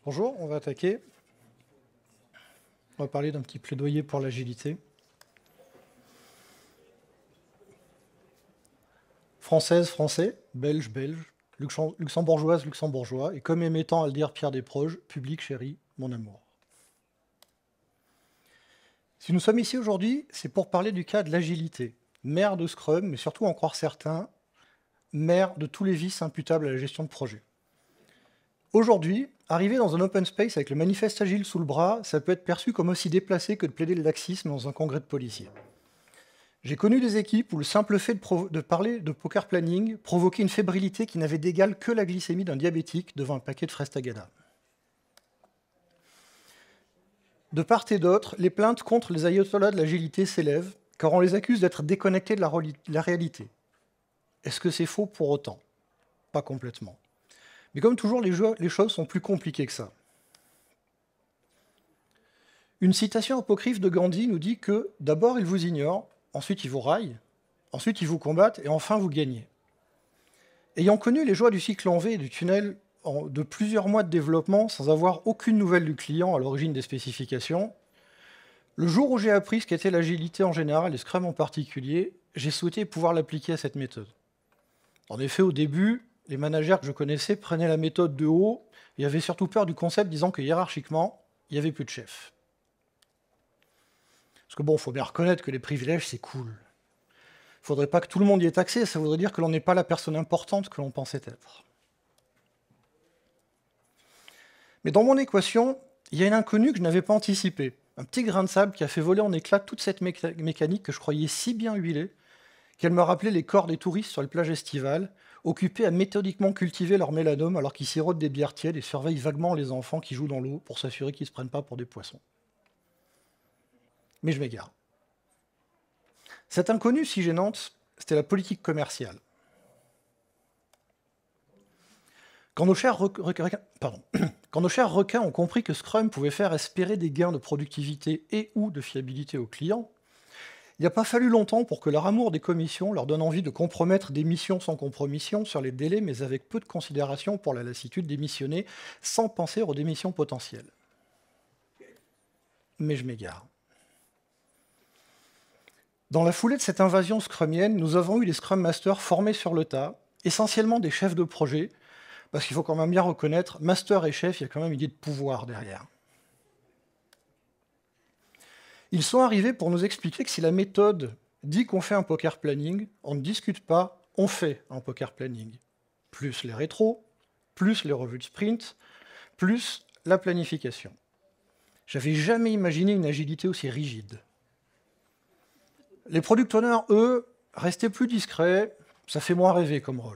Bonjour, on va attaquer. On va parler d'un petit plaidoyer pour l'agilité. Française, français, belge, belge, luxembourgeoise, luxembourgeois, et comme émettant à le dire Pierre Desproges, public chéri, mon amour. Si nous sommes ici aujourd'hui, c'est pour parler du cas de l'agilité, mère de Scrum, mais surtout en croire certains, mère de tous les vices imputables à la gestion de projet. Aujourd'hui, arriver dans un open space avec le manifeste agile sous le bras, ça peut être perçu comme aussi déplacé que de plaider le laxisme dans un congrès de policiers. J'ai connu des équipes où le simple fait de parler de poker planning provoquait une fébrilité qui n'avait d'égal que la glycémie d'un diabétique devant un paquet de fraises Tagada. De part et d'autre, les plaintes contre les ayatollahs de l'agilité s'élèvent, car on les accuse d'être déconnectés de la réalité. Est-ce que c'est faux pour autant? Pas complètement. Mais comme toujours, les choses sont plus compliquées que ça. Une citation apocryphe de Gandhi nous dit que d'abord ils vous ignorent, ensuite ils vous raillent, ensuite ils vous combattent et enfin vous gagnez. Ayant connu les joies du cycle en V et du tunnel de plusieurs mois de développement sans avoir aucune nouvelle du client à l'origine des spécifications, le jour où j'ai appris ce qu'était l'agilité en général et Scrum en particulier, j'ai souhaité pouvoir l'appliquer à cette méthode. En effet, au début, les managers que je connaissais prenaient la méthode de haut et avaient surtout peur du concept disant que hiérarchiquement, il n'y avait plus de chef. Parce que bon, il faut bien reconnaître que les privilèges, c'est cool. Il ne faudrait pas que tout le monde y ait accès, ça voudrait dire que l'on n'est pas la personne importante que l'on pensait être. Mais dans mon équation, il y a une inconnue que je n'avais pas anticipée. Un petit grain de sable qui a fait voler en éclats toute cette mécanique que je croyais si bien huilée qu'elle me rappelait les corps des touristes sur les plages estivales, occupés à méthodiquement cultiver leur mélanome alors qu'ils sirotent des bières tièdes et surveillent vaguement les enfants qui jouent dans l'eau pour s'assurer qu'ils ne se prennent pas pour des poissons. Mais je m'égare. Cette inconnue si gênante, c'était la politique commerciale. Quand nos chers requins ont compris que Scrum pouvait faire espérer des gains de productivité et ou de fiabilité aux clients, il n'a pas fallu longtemps pour que leur amour des commissions leur donne envie de compromettre des missions sans compromission sur les délais, mais avec peu de considération pour la lassitude des missionnaires, sans penser aux démissions potentielles. Mais je m'égare. Dans la foulée de cette invasion scrumienne, nous avons eu des Scrum Masters formés sur le tas, essentiellement des chefs de projet, parce qu'il faut quand même bien reconnaître, master et chef, il y a quand même une idée de pouvoir derrière. Ils sont arrivés pour nous expliquer que si la méthode dit qu'on fait un poker planning, on ne discute pas, on fait un poker planning. Plus les rétros, plus les revues de sprint, plus la planification. J'avais jamais imaginé une agilité aussi rigide. Les product owners, eux, restaient plus discrets, ça fait moins rêver comme rôle.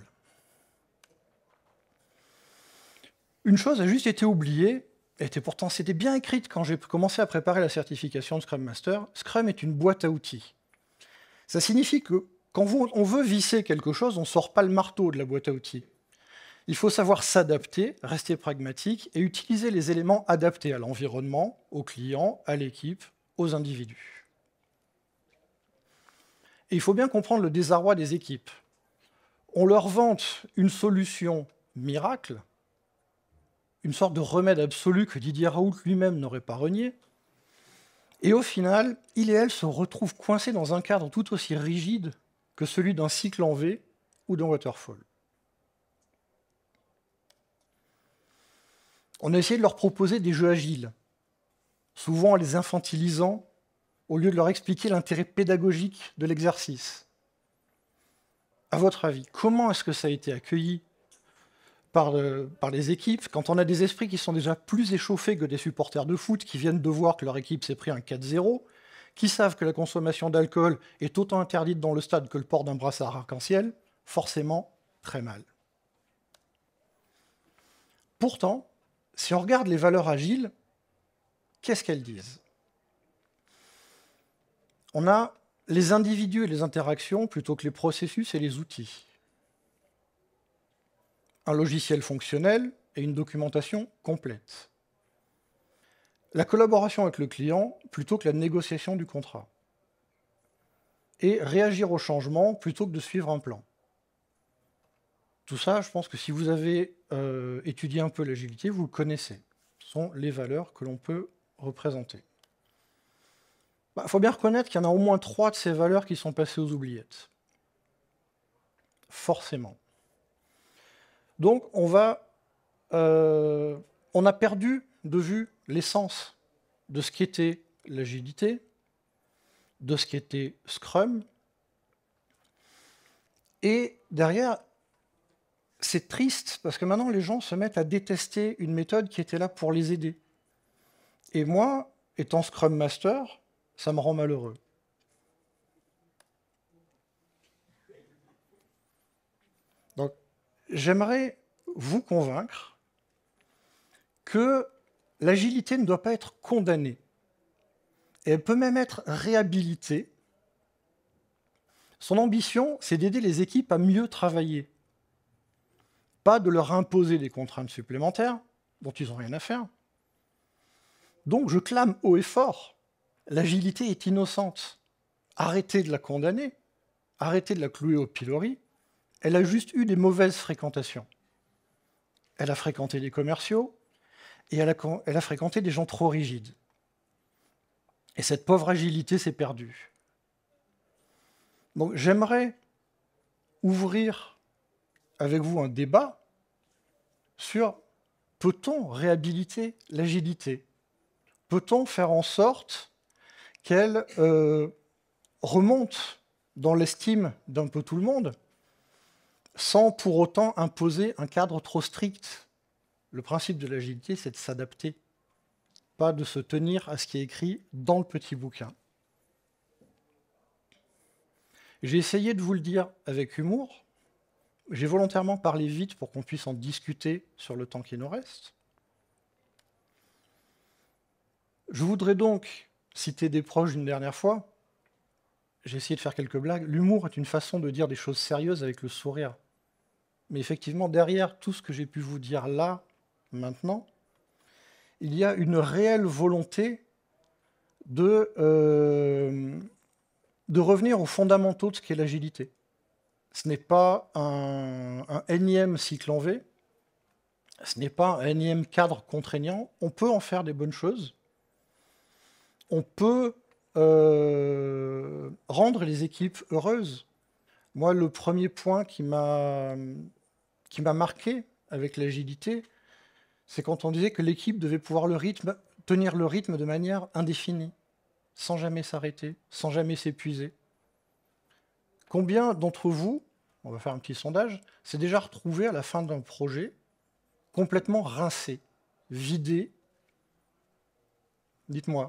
Une chose a juste été oubliée, c'était bien écrite quand j'ai commencé à préparer la certification de Scrum Master, Scrum est une boîte à outils. Ça signifie que quand on veut visser quelque chose, on ne sort pas le marteau de la boîte à outils. Il faut savoir s'adapter, rester pragmatique et utiliser les éléments adaptés à l'environnement, aux clients, à l'équipe, aux individus. Et il faut bien comprendre le désarroi des équipes. On leur vante une solution miracle, une sorte de remède absolu que Didier Raoult lui-même n'aurait pas renié. Et au final, il et elle se retrouvent coincés dans un cadre tout aussi rigide que celui d'un cycle en V ou d'un waterfall. On a essayé de leur proposer des jeux agiles, souvent en les infantilisant, au lieu de leur expliquer l'intérêt pédagogique de l'exercice. À votre avis, comment est-ce que ça a été accueilli par les équipes, quand on a des esprits qui sont déjà plus échauffés que des supporters de foot, qui viennent de voir que leur équipe s'est pris un 4-0, qui savent que la consommation d'alcool est autant interdite dans le stade que le port d'un brassard arc-en-ciel, forcément très mal. Pourtant, si on regarde les valeurs agiles, qu'est-ce qu'elles disent? On a les individus et les interactions plutôt que les processus et les outils. Un logiciel fonctionnel et une documentation complète. La collaboration avec le client plutôt que la négociation du contrat. Et réagir au changement plutôt que de suivre un plan. Tout ça, je pense que si vous avez étudié un peu l'agilité, vous le connaissez. sont les valeurs que l'on peut représenter. Il faut bien reconnaître qu'il y en a au moins 3 de ces valeurs qui sont passées aux oubliettes. Forcément. Donc, on a perdu de vue l'essence de ce qu'était l'agilité, de ce qu'était Scrum. Et derrière, c'est triste parce que maintenant, les gens se mettent à détester une méthode qui était là pour les aider. Et moi, étant Scrum Master, ça me rend malheureux. Donc, j'aimerais vous convaincre que l'agilité ne doit pas être condamnée. Et elle peut même être réhabilitée. Son ambition, c'est d'aider les équipes à mieux travailler. Pas de leur imposer des contraintes supplémentaires dont ils n'ont rien à faire. Donc je clame haut et fort, l'agilité est innocente. Arrêtez de la condamner, arrêtez de la clouer au pilori. Elle a juste eu des mauvaises fréquentations. Elle a fréquenté des commerciaux et elle a fréquenté des gens trop rigides. Et cette pauvre agilité s'est perdue. Donc j'aimerais ouvrir avec vous un débat sur peut-on réhabiliter l'agilité? Peut-on faire en sorte qu'elle remonte dans l'estime d'un peu tout le monde sans pour autant imposer un cadre trop strict? Le principe de l'agilité, c'est de s'adapter, pas de se tenir à ce qui est écrit dans le petit bouquin. J'ai essayé de vous le dire avec humour. J'ai volontairement parlé vite pour qu'on puisse en discuter sur le temps qui nous reste. Je voudrais donc citer des proches une dernière fois. J'ai essayé de faire quelques blagues. L'humour est une façon de dire des choses sérieuses avec le sourire. Mais effectivement, derrière tout ce que j'ai pu vous dire là, maintenant, il y a une réelle volonté de revenir aux fondamentaux de ce qu'est l'agilité. Ce n'est pas un énième cycle en V, ce n'est pas un énième cadre contraignant. On peut en faire des bonnes choses. On peut rendre les équipes heureuses. Moi, le premier point qui m'a marqué avec l'agilité, c'est quand on disait que l'équipe devait pouvoir tenir le rythme de manière indéfinie, sans jamais s'arrêter, sans jamais s'épuiser. Combien d'entre vous, on va faire un petit sondage, s'est déjà retrouvé à la fin d'un projet complètement rincé, vidé? Dites-moi.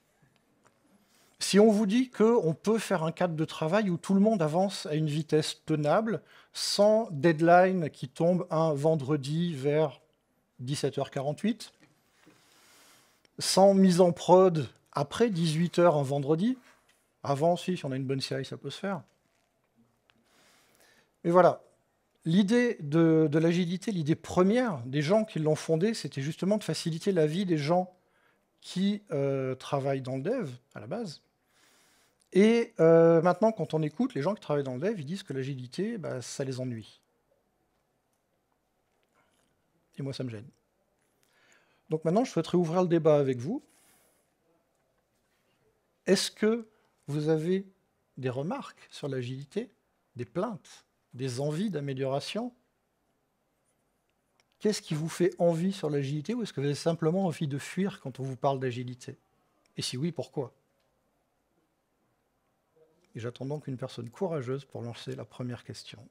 Si on vous dit qu'on peut faire un cadre de travail où tout le monde avance à une vitesse tenable, sans deadline qui tombe un vendredi vers 17h48, sans mise en prod après 18h un vendredi, avant, si on a une bonne série, ça peut se faire. Mais voilà, l'idée de l'agilité, l'idée première des gens qui l'ont fondée, c'était justement de faciliter la vie des gens qui travaillent dans le dev, à la base. Et maintenant, quand on écoute les gens qui travaillent dans le dev, ils disent que l'agilité, ça les ennuie. Et moi, ça me gêne. Donc maintenant, je souhaiterais ouvrir le débat avec vous. Est-ce que vous avez des remarques sur l'agilité, des plaintes, des envies d'amélioration? Qu'est-ce qui vous fait envie sur l'agilité, ou est-ce que vous avez simplement envie de fuir quand on vous parle d'agilité? Et si oui, pourquoi? Et j'attends donc une personne courageuse pour lancer la première question.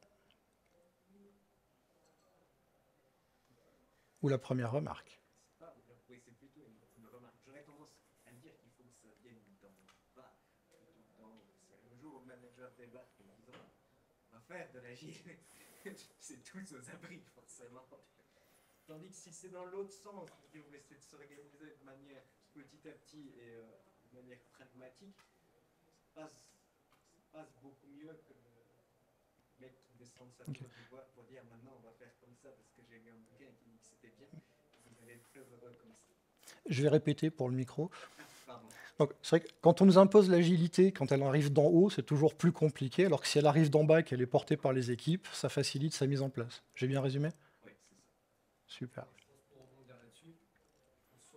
Ou la première remarque. Oui, c'est plutôt une remarque. J'aurais tendance à dire qu'il faut que ça vienne d'en bas. Si un jour le manager débarque en disant on va faire de l'agile, c'est tous aux abris, forcément. Tandis que si c'est dans l'autre sens, que vous essayez de s'organiser de manière petit à petit et de manière pragmatique, ça passe beaucoup mieux que de mettre descendre sa tour d'ivoire pour dire maintenant on va faire comme ça parce que j'ai lu un bouquin qui dit que c'était bien. Vous allez être très heureux comme ça. Je vais répéter pour le micro. Pardon. Donc, c'est vrai que quand on nous impose l'agilité, quand elle arrive d'en haut, c'est toujours plus compliqué, alors que si elle arrive d'en bas et qu'elle est portée par les équipes, ça facilite sa mise en place. J'ai bien résumé? Oui, c'est ça. Super. Je pense pour rebondir là-dessus,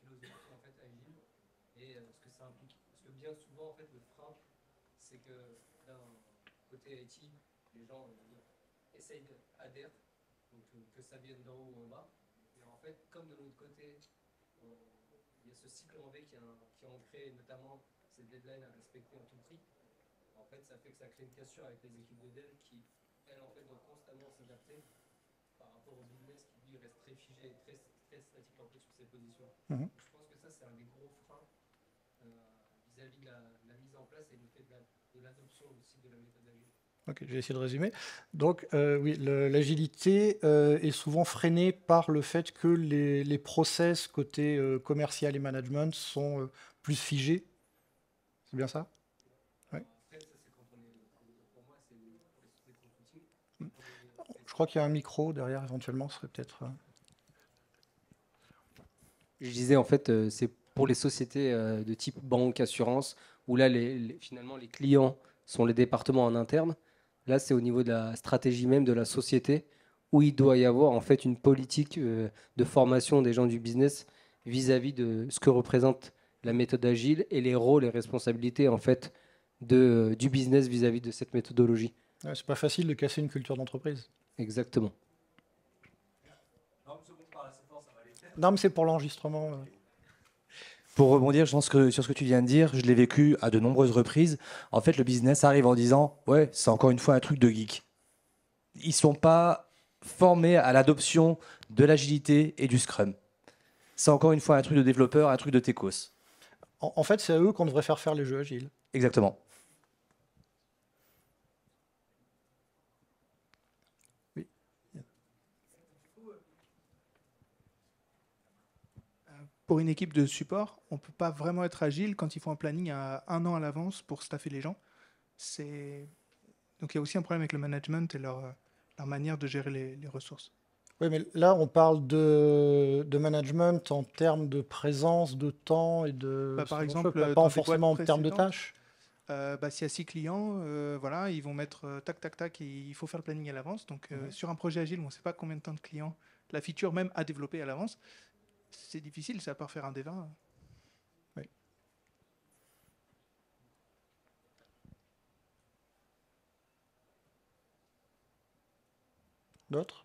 philosophie en fait agile et ce que ça implique. Parce que bien souvent en fait le frein, c'est que d'un côté IT, les gens essayent d'adhérer, donc que ça vienne d'en haut ou en bas. Et en fait, comme de l'autre côté, il y a ce cycle en V qui est ancré, notamment ces deadlines à respecter en tout prix. En fait, ça fait que ça crée une cassure avec les équipes de dev qui, elles, en fait, doivent constamment s'adapter par rapport au business qui, lui, reste très figé et très statique un peu sur ses positions. Mhm. Je pense que ça, c'est un des gros freins vis-à-vis de la mise en place et le fait de l'adoption aussi de la méthode agile. Ok, je vais essayer de résumer. Donc, oui, l'agilité est souvent freinée par le fait que les process côté commercial et management sont plus figés. C'est bien ça? Ouais. Après, ça, c'est quand on est, pour moi, c'est pour les sociétés de consulting. Je crois qu'il y a un micro derrière, éventuellement, ce serait peut-être... Je disais, en fait, c'est pour les sociétés de type banque, assurance, où là, finalement, les clients sont les départements en interne. Là, c'est au niveau de la stratégie même de la société, où il doit y avoir en fait une politique de formation des gens du business vis-à-vis de ce que représente la méthode agile et les rôles et responsabilités en fait du business vis-à-vis de cette méthodologie. Ouais, c'est pas facile de casser une culture d'entreprise. Exactement. Non, mais c'est pour l'enregistrement. Pour rebondir, je pense que sur ce que tu viens de dire, je l'ai vécu à de nombreuses reprises. En fait, le business arrive en disant « Ouais, c'est encore une fois un truc de geek ». Ils ne sont pas formés à l'adoption de l'agilité et du Scrum. C'est encore une fois un truc de développeur, un truc de techos. En fait, c'est à eux qu'on devrait faire les jeux agiles. Exactement. Oui. Pour une équipe de support, on ne peut pas vraiment être agile quand il faut un planning à 1 an à l'avance pour staffer les gens. Donc il y a aussi un problème avec le management et leur manière de gérer les ressources. Oui, mais là, on parle de management en termes de présence, de temps et de... Par exemple, pas dans des forcément en boîtes termes de précédentes, tâches. S'il y a 6 clients, voilà, ils vont mettre tac, tac, tac, et il faut faire le planning à l'avance. Donc sur un projet agile, on ne sait pas combien de temps de clients, la feature même à développer à l'avance. C'est difficile, ça, à part faire un D20. Oui. D'autres?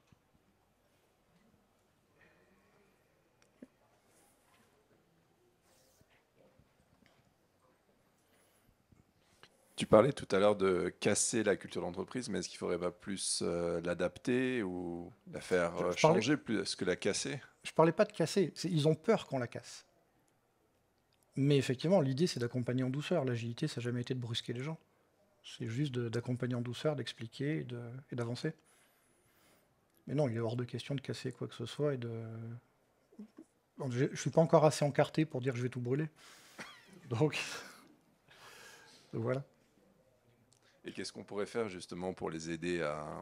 Tu parlais tout à l'heure de casser la culture d'entreprise, mais est-ce qu'il ne faudrait pas plus l'adapter ou la faire changer plus que la casser? Je ne parlais pas de casser. Ils ont peur qu'on la casse. Mais effectivement, l'idée, c'est d'accompagner en douceur. L'agilité, ça n'a jamais été de brusquer les gens. C'est juste d'accompagner en douceur, d'expliquer et d'avancer. Mais non, il est hors de question de casser quoi que ce soit. Je ne suis pas encore assez encarté pour dire que je vais tout brûler. Donc voilà. Et qu'est-ce qu'on pourrait faire justement pour les aider à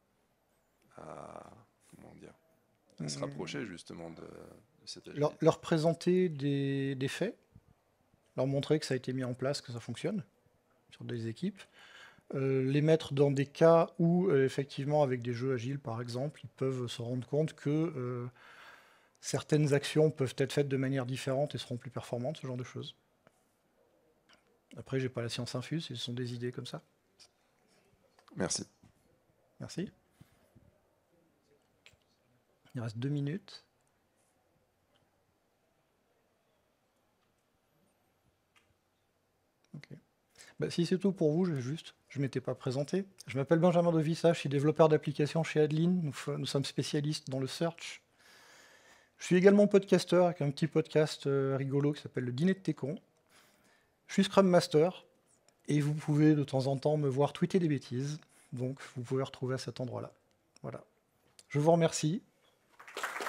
se rapprocher justement de cette agilité? Leur présenter des faits, leur montrer que ça a été mis en place, que ça fonctionne sur des équipes, les mettre dans des cas où effectivement avec des jeux agiles par exemple, ils peuvent se rendre compte que certaines actions peuvent être faites de manière différente et seront plus performantes, ce genre de choses. Après, j'ai pas la science infuse, ce sont des idées comme ça. Merci. Merci. Il reste 2 minutes. Ok. Si c'est tout pour vous, je ne m'étais pas présenté. Je m'appelle Benjamin Dovissa, je suis développeur d'applications chez Adeline. Nous sommes spécialistes dans le search. Je suis également podcasteur avec un petit podcast rigolo qui s'appelle le Dîner de Técon. Je suis Scrum Master et vous pouvez de temps en temps me voir tweeter des bêtises. Donc vous pouvez retrouver à cet endroit-là. Voilà. Je vous remercie.